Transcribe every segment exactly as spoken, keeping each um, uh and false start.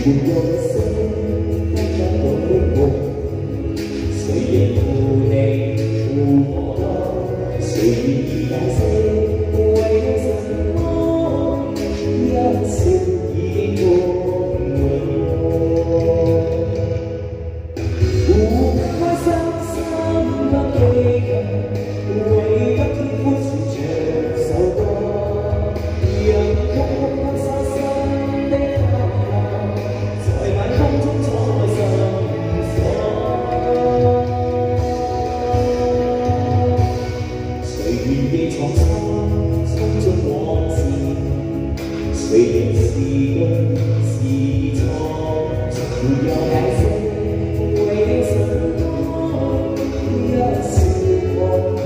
没有谁看到我的梦，谁也不能触摸到，谁依赖谁，为了什么要随意我不怕伤伤的黑暗，为了天赋是接受过，阳光洒洒的好好，在晚空中再闪烁。岁月的創傷，衝進往事，雖然是對是錯，沒有解釋，為什麼一笑過。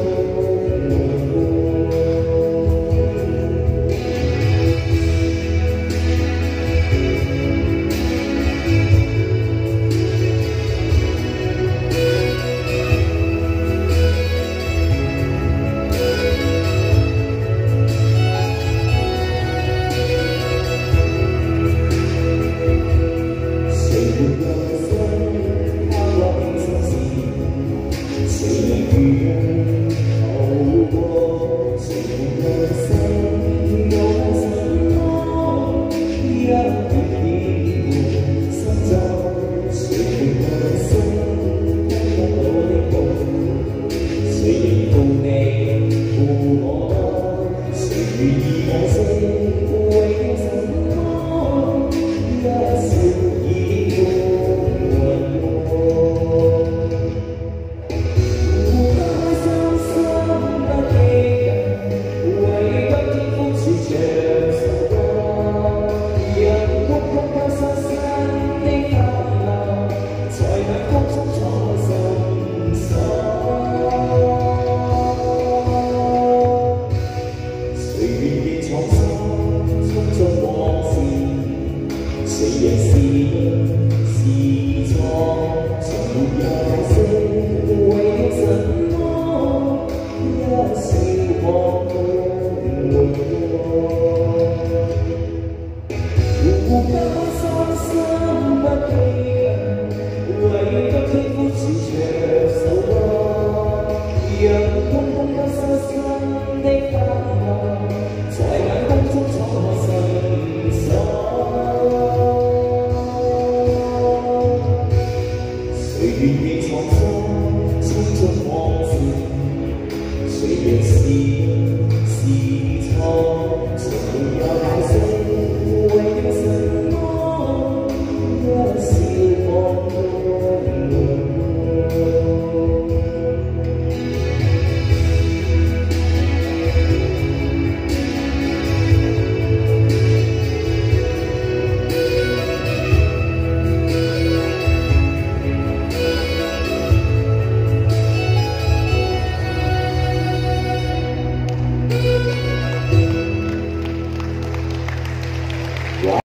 虽然是對是錯，從沒有解釋，為什麼一笑過沒過？不怕傷心不羈。